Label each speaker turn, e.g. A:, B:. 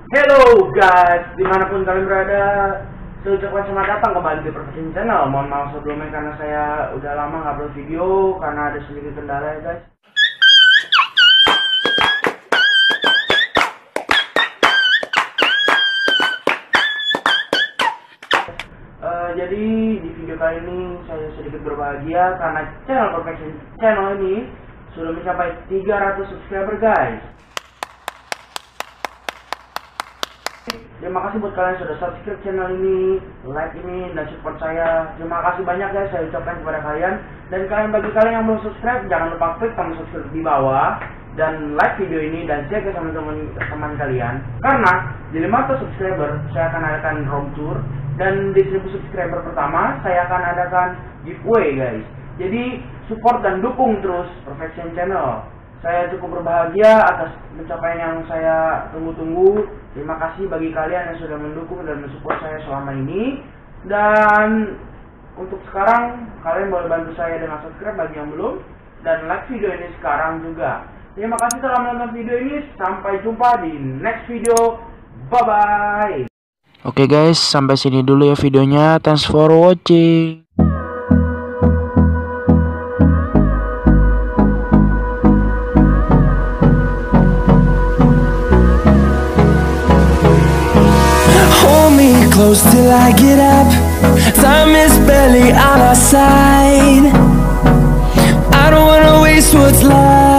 A: Hello guys, dimanapun kalian berada, saya ucapkan selamat datang kembali di Perfection Channel. Mohon maaf sebelumnya karena saya udah lama nggak upload video karena ada sedikit kendala ya guys. Jadi di video kali ini saya sedikit berbahagia karena channel Perfection Channel ini sudah mencapai 300 subscriber guys. Terima kasih buat kalian yang sudah subscribe channel ini, like ini, dan support saya. Terima kasih banyak guys, saya ucapkan kepada kalian. Dan bagi kalian yang belum subscribe, jangan lupa klik tombol subscribe di bawah dan like video ini dan share ke teman-teman kalian. Karena di 500 subscriber saya akan adakan room tour, dan di 1000 subscriber pertama saya akan adakan giveaway guys. Jadi support dan dukung terus Perfection Channel. Saya cukup berbahagia atas pencapaian yang saya tunggu-tunggu. Terima kasih bagi kalian yang sudah mendukung dan mensupport saya selama ini. Dan untuk sekarang kalian boleh bantu saya dengan subscribe bagi yang belum, dan like video ini sekarang juga. Terima kasih telah menonton video ini. Sampai jumpa di next video. Bye bye.
B: Oke guys, sampai sini dulu ya videonya. Thanks for watching.
C: Close till I get up. Time is barely on our side. I don't wanna waste what's left.